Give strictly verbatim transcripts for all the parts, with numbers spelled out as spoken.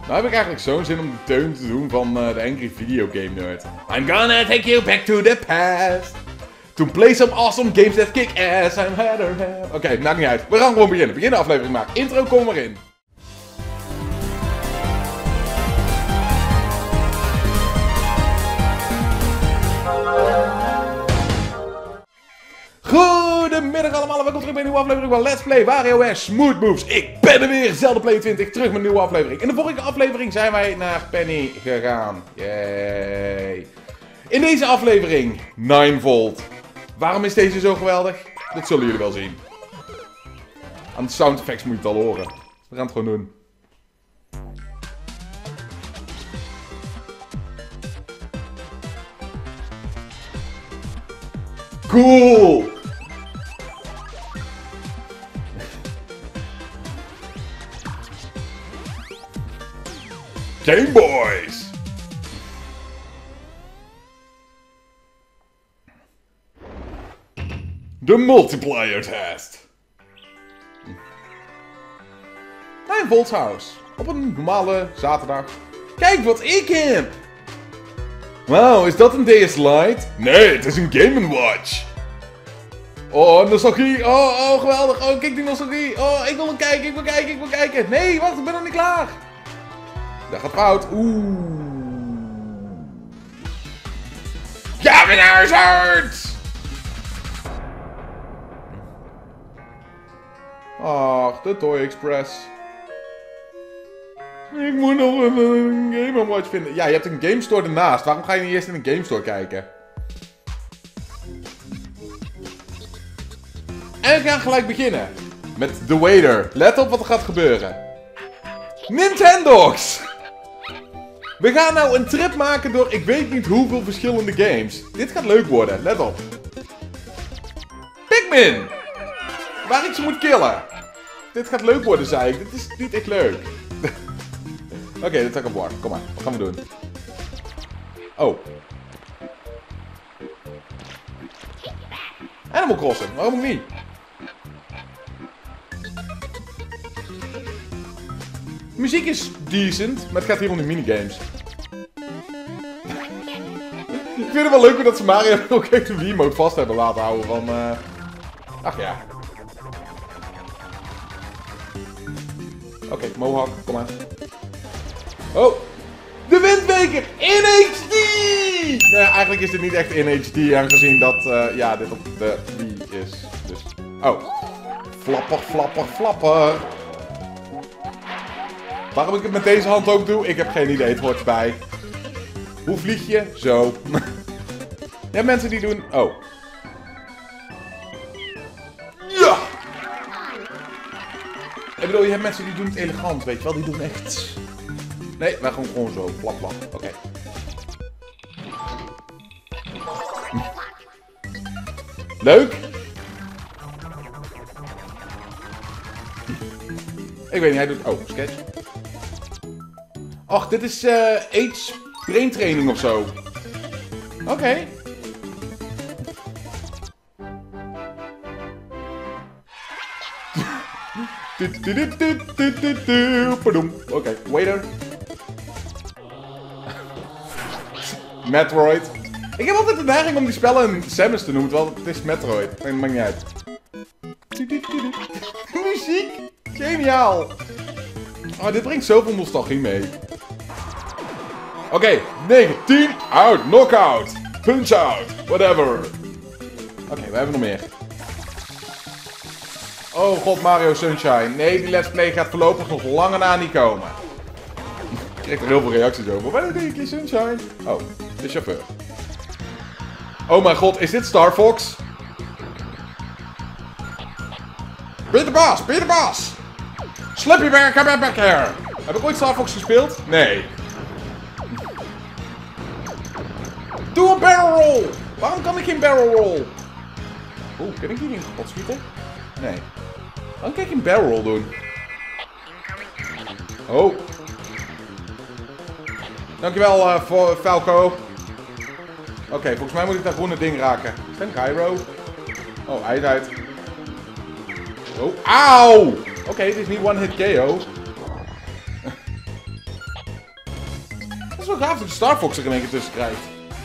Nou heb ik eigenlijk zo'n zin om de teun te doen van uh, de Angry Video Game Nerd. I'm gonna take you back to the past. To play some awesome games that kick ass. I'm better. Oké, okay, maakt niet uit. We gaan gewoon beginnen. Begin de aflevering maken. Intro, kom maar in. Goedemiddag allemaal en welkom terug bij een nieuwe aflevering van Let's Play WarioWare Smooth Moves. Ik ben er weer, ZeldaPlay twintig, terug met een nieuwe aflevering. In de vorige aflevering zijn wij naar Penny gegaan. Yay. In deze aflevering, nine volt. Waarom is deze zo geweldig? Dat zullen jullie wel zien. Aan de sound effects moet je het al horen. We gaan het gewoon doen. Cool! Game Boys! De multiplier test. Mijn Volts House. Op een normale zaterdag. Kijk wat ik heb! Wauw, is dat een D S Lite? Nee, het is een Game and Watch. Oh, nostalgie. Oh, oh, geweldig. Oh, kijk die nostalgie. Oh, ik wil kijken, ik wil kijken, ik wil kijken. Nee, wacht, ik ben nog niet klaar. Dat gaat fout. Oeh. Ja, mijn huisarts! Ach, de Toy Express. Ik moet nog een Game and Watch vinden. Ja, je hebt een Game Store ernaast. Waarom ga je niet eerst in een Game Store kijken? En we gaan gelijk beginnen. Met The Waiter. Let op wat er gaat gebeuren. Nintendogs! We gaan nou een trip maken door ik weet niet hoeveel verschillende games. Dit gaat leuk worden, let op. Pikmin! Waar ik ze moet killen. Dit gaat leuk worden, zei ik. Dit is niet echt leuk. Oké, okay, dit is op war. Kom maar, wat gaan we doen? Oh. Animal Crossing, waarom ook niet? Muziek is decent, maar het gaat hier om de minigames. Ik vind het wel leuk dat ze Mario ook echt de Wiimote vast hebben laten houden van... Uh... Ach ja. Oké, okay, Mohawk, kom maar. Oh! De Windbeker in H D! Nou ja, eigenlijk is dit niet echt in H D, aangezien dat, uh, ja, dit op de Wii is. Dus... Oh. Flapper, flapper, flapper. Waarom ik het met deze hand ook doe, ik heb geen idee, het hoort erbij. Hoe vlieg je? Zo. Je hebt mensen die doen... Oh. Ja! Ik bedoel, je hebt mensen die doen het elegant, weet je wel. Die doen echt... Nee, wij gaan gewoon zo. Flap, flap. Oké. Okay. Leuk. Ik weet niet, hij doet... Oh, sketch. Och, dit is uh, Age Brain Training of zo. Oké. Okay. Oké, okay. Waiter. Metroid. Ik heb altijd de neiging om die spellen in Samus te noemen, terwijl het is Metroid. Nee, dat maakt niet uit. Muziek. Geniaal. Oh, dit brengt zoveel nostalgie mee. Oké, okay, negen, tien, out, knockout, punch out, whatever. Oké, okay, we hebben nog meer. Oh god, Mario Sunshine. Nee, die Let's Play gaat voorlopig nog langer na niet komen. Ik krijg er heel veel reacties over. Wanneer denk je Sunshine? Oh, de chauffeur. Oh mijn god, is dit Star Fox? Ben je de baas? Ben je de baas? Slippy Bear, come back here. Heb ik ooit Star Fox gespeeld? Nee. Doe een barrel roll! Waarom kan ik geen barrel roll? Oeh, kan ik die niet kapot schieten? Nee. Waarom kan ik een barrel roll doen? Oh. Dankjewel, uh, voor Falco. Oké, okay, volgens mij moet ik dat groene ding raken. Is dat een gyro? Oh, hij is uit. Oh, auw! Oké, okay, het is niet one hit K O. is wel gaaf dat de Star Fox er in één keer tussen krijgt.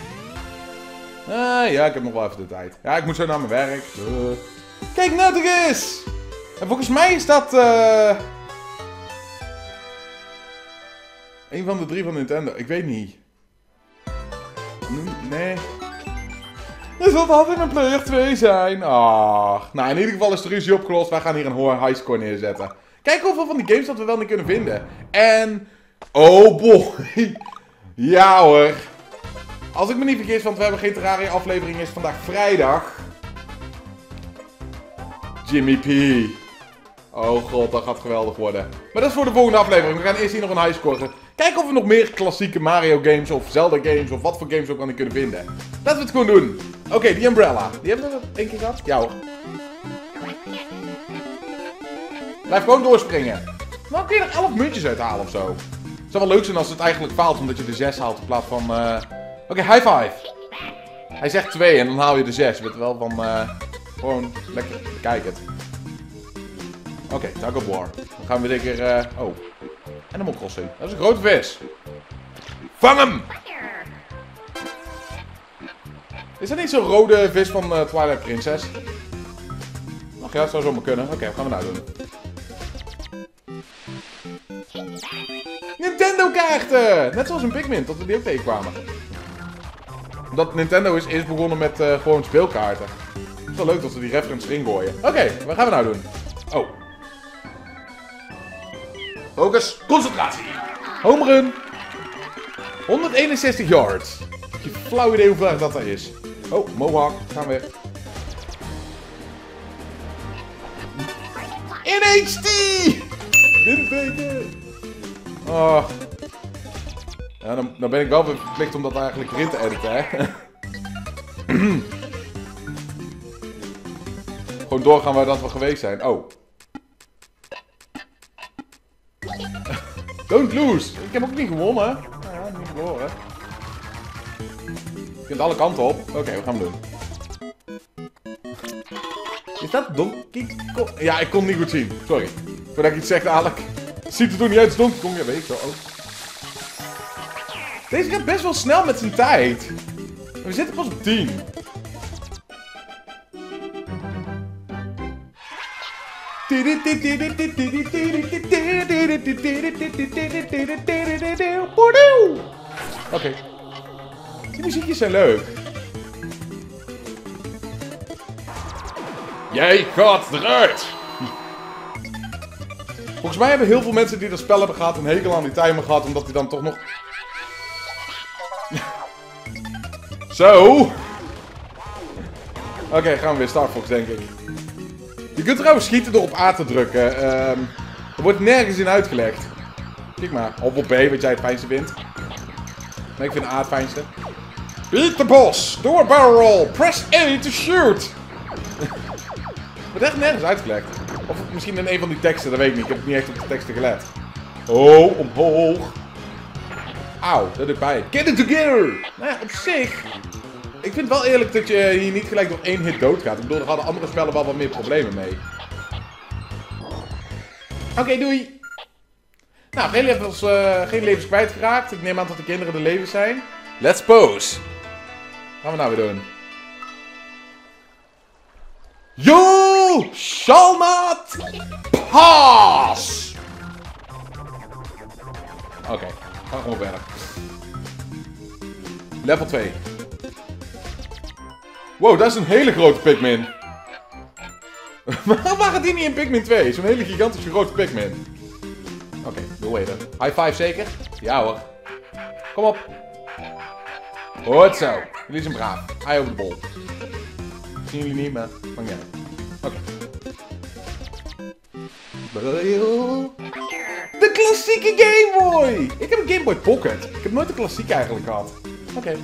Ah, ja, ik heb nog wel even de tijd. Ja, ik moet zo naar mijn werk. Uh. Kijk nou toch eens! En volgens mij is dat... Uh... een van de drie van Nintendo. Ik weet niet. Nee. Er zal altijd een player twee zijn. Ach. Nou, in ieder geval is de ruzie opgelost. Wij gaan hier een high score neerzetten. Kijk hoeveel van die games dat we wel niet kunnen vinden. En... oh boy. Ja hoor. Als ik me niet vergis, want we hebben geen Terraria aflevering, is vandaag vrijdag. Jimmy P. Oh god, dat gaat geweldig worden. Maar dat is voor de volgende aflevering. We gaan eerst hier nog een high score. Kijken of we nog meer klassieke Mario games of Zelda games of wat voor games ook dan kunnen vinden. Laten we het gewoon doen. Oké, okay, die Umbrella. Die hebben we één keer gehad? Ja hoor. Blijf gewoon doorspringen. Nou kun je er elf muntjes uithalen of zo. Het zou wel leuk zijn als het eigenlijk faalt omdat je de zes haalt in plaats van... Uh... Oké, okay, high five. Hij zegt twee en dan haal je de zes. Je bent wel van... Uh... gewoon lekker kijk het. Oké, okay, tug of war. Dan gaan we zeker... Uh... Oh. Animal Crossing. Dat is een grote vis. Vang hem! Is dat niet zo'n rode vis van uh, Twilight Princess? Ach ja, dat zou zomaar kunnen. Oké, okay, wat gaan we nou doen? Nintendo kaarten! Net zoals een Pikmin, tot we die ook tegenkwamen. Omdat Nintendo is eerst begonnen met uh, gewoon speelkaarten. Het is wel leuk dat we die reference erin gooien. Oké, okay, wat gaan we nou doen? Oh. Focus, concentratie. Home run. honderdeenenzestig yards. Heb je flauw idee hoe ver dat er is? Oh, Mohawk. Gaan we. In H D! Windbeker! Oh. Ja, dan, dan ben ik wel verplicht om dat eigenlijk erin te editen, hè? Gewoon doorgaan waar dat we geweest zijn. Oh. Don't lose! Ik heb ook niet gewonnen. Ja, niet verloren. Je kunt alle kanten op. Oké, okay, wat gaan we doen? Is dat Donkey Kong? Ja, ik kon het niet goed zien. Sorry. Voordat ik iets zeg dadelijk. Ziet er toch niet uit als Donkey Kong? Ja, weet ik zo. Oh. Deze gaat best wel snel met zijn tijd. We zitten pas op tien. Oké. Okay. Die muziekjes zijn leuk. Jij gaat eruit! Volgens mij hebben heel veel mensen die dat spel hebben gehad een hekel aan die timer gehad, omdat hij dan toch nog... Zo! Oké, okay, gaan we weer Star Fox, denk ik. Je kunt trouwens schieten door op A te drukken. Um, er wordt nergens in uitgelegd. Kijk maar, of op B, wat jij het fijnste vindt. Nee, ik vind A het fijnste. Beat the boss! Do a barrel roll! Press A to shoot! Wordt echt nergens uitgelegd. Of misschien in een van die teksten, dat weet ik niet. Ik heb niet echt op de teksten gelet. Oh, omhoog. Auw, dat doet pijn. Get it together! Nou ja, op zich... Ik vind wel eerlijk dat je hier niet gelijk door één hit doodgaat. Ik bedoel, er hadden andere spellen wel wat meer problemen mee. Oké, okay, doei! Nou, geen levens, uh, geen levens kwijtgeraakt. Ik neem aan dat de kinderen de levens zijn. Let's pose! Wat gaan we nou weer doen? You shall not pass! Oké, okay, gaan we gewoon verder. Level twee. Wow, dat is een hele grote Pikmin. Waarom gaat die niet in Pikmin twee? Zo'n hele gigantische grote Pikmin. Oké, okay, doe even. High five zeker? Ja hoor. Kom op. Goed zo. Jullie zijn braaf. Eye over de bol. Zien jullie niet, maar maakt niet uit. Oké. Okay. De klassieke Game Boy! Ik heb een Game Boy Pocket. Ik heb nooit de klassieke eigenlijk gehad. Oké. Okay.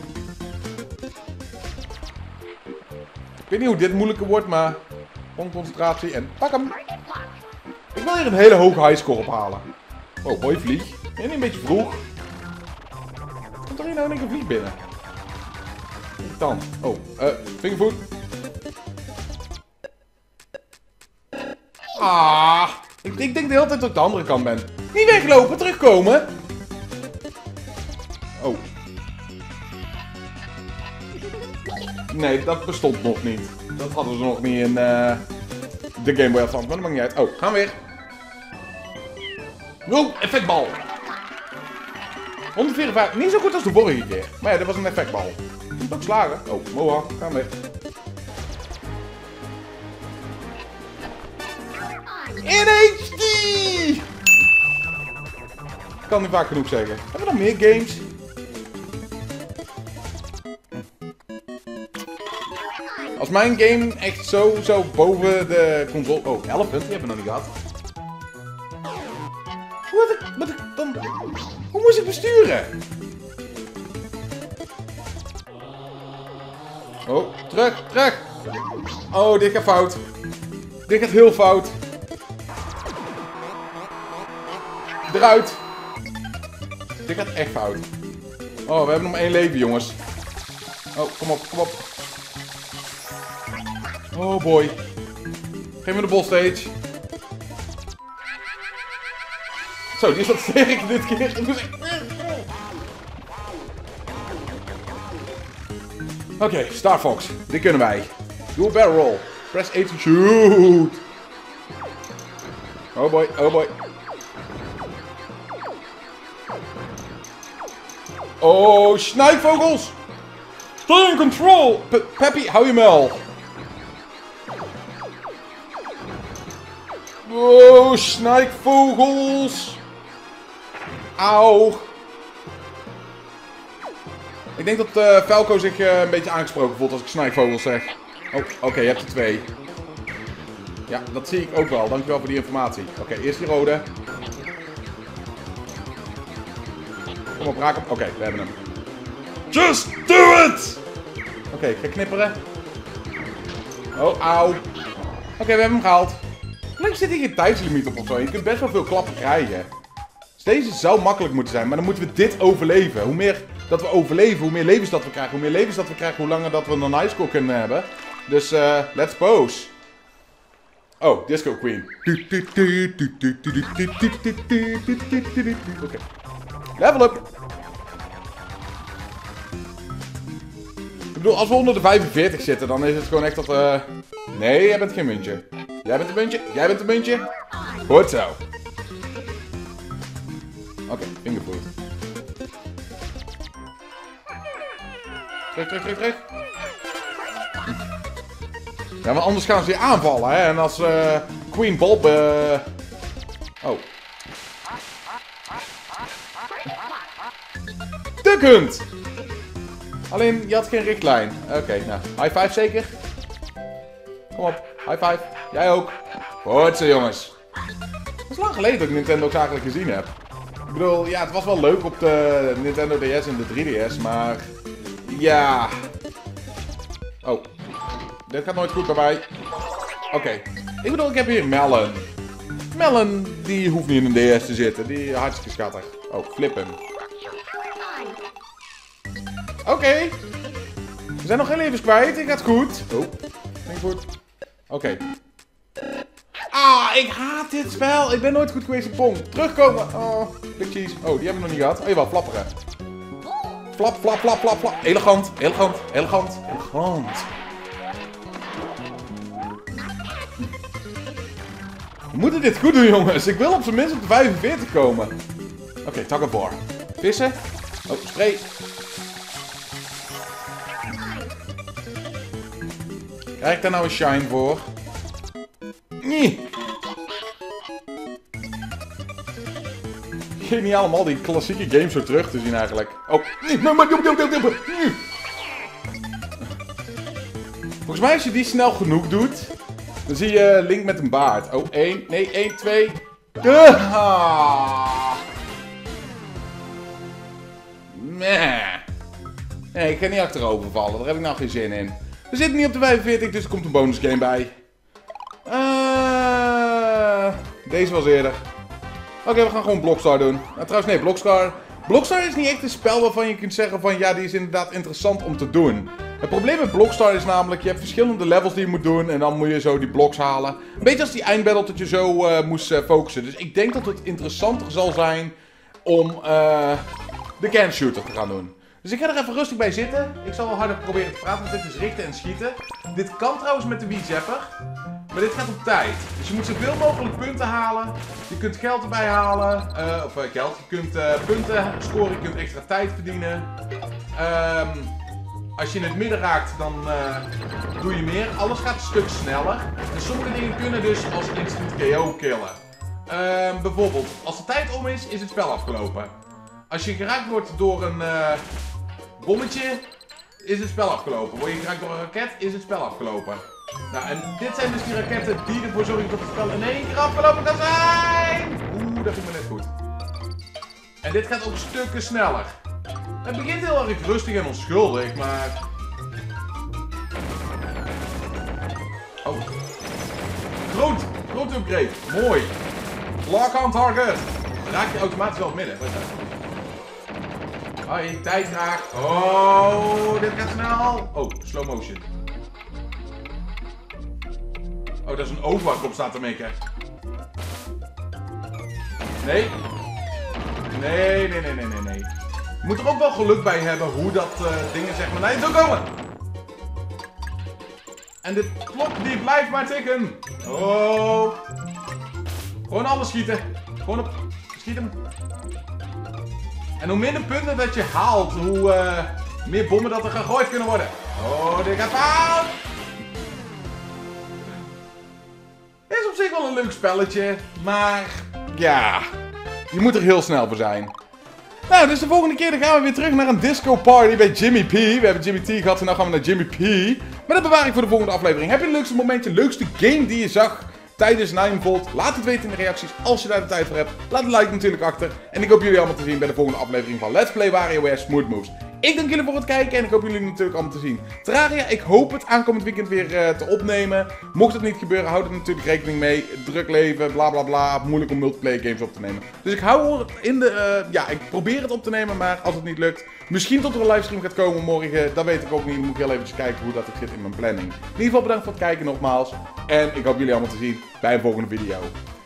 Ik weet niet hoe dit moeilijker wordt, maar... Gewoon concentratie en pak hem! Ik wil hier een hele hoge highscore ophalen. Oh, mooi vlieg. En een beetje vroeg. Komt er hier nou een vlieg binnen? Dan. Oh, eh, uh, vingervoet. Ah, ik, ik denk de hele tijd dat ik de andere kant ben. Niet weglopen, terugkomen. Oh. Nee, dat bestond nog niet. Dat hadden ze nog niet in uh, de Game Boy Advance, maar dat maakt niet uit. Oh, gaan we weer. Oh, effectbal. honderdvierenvijftig, niet zo goed als de vorige keer. Maar ja, dit was een effectbal. Moet ook slagen. Oh, moha, gaan we weer. In H D! Kan niet vaak genoeg zeggen. Hebben we nog meer games? Als mijn game echt zo, zo boven de console... Oh, Elephant, die hebben we nog niet gehad. Hoe had ik... Wat ik dan... Hoe moest ik besturen? Oh, terug, terug! Oh, dit gaat fout. Dit gaat heel fout. Eruit! Dit gaat echt fout. Oh, we hebben nog maar één leven, jongens. Oh, kom op, kom op. Oh boy. Geef me de boss stage. Zo, die is wat sterk dit keer. Oké, okay, Star Fox. Dit kunnen wij. Doe een barrel roll. Press A to shoot. Oh boy, oh boy. Oh, snijvogels! Stay in control! Pe Peppy, hou je mel! Oh, snijvogels! Auw! Ik denk dat uh, Falco zich uh, een beetje aangesproken voelt als ik snijvogels zeg. Oh, oké, okay, je hebt er twee. Ja, dat zie ik ook wel. Dankjewel voor die informatie. Oké, okay, eerst die rode. Kom op, raak hem. Oké, okay, we hebben hem. Just do it! Oké, okay, ik ga knipperen. Oh, auw. Oké, okay, we hebben hem gehaald. Gelukkig zit hier geen tijdslimiet op of zo. Je kunt best wel veel klappen krijgen. Dus deze zou makkelijk moeten zijn, maar dan moeten we dit overleven. Hoe meer dat we overleven, hoe meer levens dat we krijgen. Hoe meer levens dat we krijgen, hoe langer dat we een high score kunnen hebben. Dus, eh, uh, let's pose. Oh, Disco Queen. Oké. Okay. Level up! Ik bedoel, als we onder de vijfenveertig zitten, dan is het gewoon echt dat... Uh... Nee, jij bent geen muntje. Jij bent een muntje. Jij bent een muntje. Goed zo. Oké, okay, fingerfood. Terug, terug, terug, terug. Ja, maar anders gaan ze je aanvallen, hè. En als uh, Queen Bob... Uh... Oh. Duckhunt! Alleen, je had geen richtlijn. Oké, okay, nou. High five zeker? Kom op, high five. Jij ook. Goed zo, jongens. Het is lang geleden dat ik Nintendo ook eigenlijk gezien heb. Ik bedoel, ja, het was wel leuk op de Nintendo D S en de drie D S, maar... Ja... Oh. Dit gaat nooit goed bij mij. Oké. Okay. Ik bedoel, ik heb hier Melon. Melon, die hoeft niet in een D S te zitten. Die is hartstikke schattig. Oh, flip hem. Oké. Okay. We zijn nog geen levens kwijt. Ik gaat goed. Oh, ging goed. Oké. Okay. Ah, ik haat dit spel. Ik ben nooit goed geweest in Pong. Terugkomen. Oh, big cheese. Oh, die hebben we nog niet gehad. Oh, jawel, flapperen. Flap, flap, flap, flap, flap. Elegant, elegant, elegant, elegant. We moeten dit goed doen, jongens. Ik wil op zijn minst op de vijfenveertig komen. Oké, okay, tug of war. Vissen. Oh, spray. Krijg ik daar nou een shine voor? Nee. Geniaal om al die klassieke games zo terug te zien eigenlijk. Oh, nee, maar volgens mij als je die snel genoeg doet, dan zie je Link met een baard. Oh, één, nee, één, twee. Ah. Meh. Nee, ik ga niet achterover vallen. Daar heb ik nou geen zin in. We zitten niet op de vijfenveertig, dus er komt een bonus game bij. Uh, deze was eerder. Oké, okay, we gaan gewoon Blockstar doen. Nou, trouwens, nee, Blockstar. Blockstar is niet echt een spel waarvan je kunt zeggen van ja, die is inderdaad interessant om te doen. Het probleem met Blockstar is namelijk, je hebt verschillende levels die je moet doen en dan moet je zo die blocks halen. Een beetje als die eindbattle dat je zo uh, moest uh, focussen. Dus ik denk dat het interessanter zal zijn om uh, de can shooter te gaan doen. Dus ik ga er even rustig bij zitten. Ik zal wel harder proberen te praten, want dit is richten en schieten. Dit kan trouwens met de Wii Zapper. Maar dit gaat op tijd. Dus je moet zoveel mogelijk punten halen. Je kunt geld erbij halen. Uh, of uh, geld. Je kunt uh, punten scoren. Je kunt extra tijd verdienen. Um, als je in het midden raakt, dan uh, doe je meer. Alles gaat een stuk sneller. En sommige dingen kunnen dus als instant K O killen. Uh, bijvoorbeeld, als de tijd om is, is het spel afgelopen. Als je geraakt wordt door een uh, bommetje, is het spel afgelopen. Word je geraakt door een raket, is het spel afgelopen. Nou, en dit zijn dus die raketten die ervoor zorgen dat het spel in één keer afgelopen kan zijn. Oeh, dat ging me net goed. En dit gaat ook stukken sneller. Het begint heel erg rustig en onschuldig, maar... Oh. Groot, groot upgrade. Mooi. Lock on target. Dan raak je automatisch wel het midden. Hoi, tijd graag. Oh, dit gaat snel. Oh, slow motion. Oh, dat is een oog waar ik op staat te mikken. Nee. Nee, nee, nee, nee, nee, nee. Je moet er ook wel geluk bij hebben hoe dat uh, dingen zeg maar naar je toe komen. En de klok die blijft maar tikken. Oh. Gewoon alles schieten. Gewoon op. Schiet hem. En hoe minder punten dat je haalt, hoe uh, meer bommen dat er gegooid kunnen worden. Oh, dit gaat fout. Is op zich wel een leuk spelletje, maar ja, je moet er heel snel voor zijn. Nou, dus de volgende keer dan gaan we weer terug naar een disco party bij Jimmy P. We hebben Jimmy T gehad en nu gaan we naar Jimmy P. Maar dat bewaar ik voor de volgende aflevering. Heb je het leukste momentje, leukste game die je zag tijdens nine volt? Laat het weten in de reacties als je daar de tijd voor hebt. Laat een like natuurlijk achter. En ik hoop jullie allemaal te zien bij de volgende aflevering van Let's Play WarioWare Smooth Moves. Ik dank jullie voor het kijken en ik hoop jullie natuurlijk allemaal te zien. Terraria, ik hoop het aankomend weekend weer uh, te opnemen. Mocht het niet gebeuren, houd er natuurlijk rekening mee. Druk leven, bla bla bla. Moeilijk om multiplayer games op te nemen. Dus ik hou in de... Uh, ja, ik probeer het op te nemen, maar als het niet lukt... Misschien tot er een livestream gaat komen morgen, dat weet ik ook niet. Dan moet ik heel even kijken hoe dat zit in mijn planning. In ieder geval bedankt voor het kijken nogmaals. En ik hoop jullie allemaal te zien bij een volgende video.